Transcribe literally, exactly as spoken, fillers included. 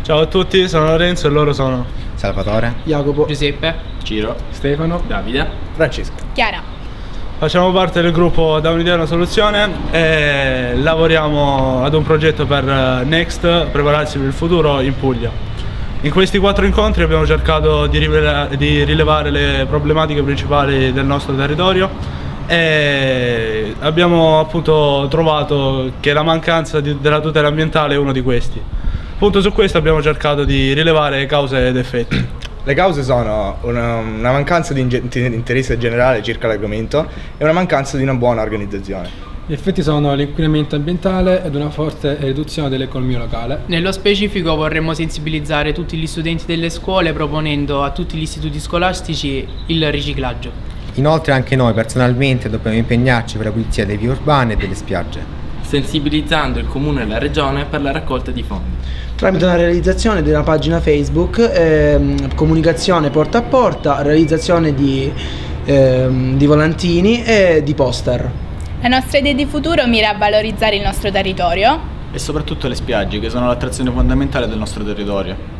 Ciao a tutti, sono Lorenzo e loro sono Salvatore, Jacopo, Giuseppe, Ciro, Stefano, Davide, Francesco, Chiara. Facciamo parte del gruppo Da un'idea a una soluzione e lavoriamo ad un progetto per Next, prepararsi per il futuro in Puglia. In questi quattro incontri abbiamo cercato di, rivela- di rilevare le problematiche principali del nostro territorio e abbiamo appunto trovato che la mancanza di- della tutela ambientale è uno di questi. Appunto su questo abbiamo cercato di rilevare cause ed effetti. le cause sono una, una mancanza di inge- di interesse generale circa l'argomento e una mancanza di una buona organizzazione. Gli effetti sono l'inquinamento ambientale ed una forte riduzione dell'economia locale. nello specifico vorremmo sensibilizzare tutti gli studenti delle scuole proponendo a tutti gli istituti scolastici il riciclaggio. Inoltre anche noi personalmente dobbiamo impegnarci per la pulizia delle vie urbane e delle spiagge, sensibilizzando il comune e la regione per la raccolta di fondi. Tramite una realizzazione di una pagina Facebook, ehm, comunicazione porta a porta, realizzazione di, ehm, di volantini e di poster. La nostra idea di futuro mira a valorizzare il nostro territorio e soprattutto le spiagge, che sono l'attrazione fondamentale del nostro territorio.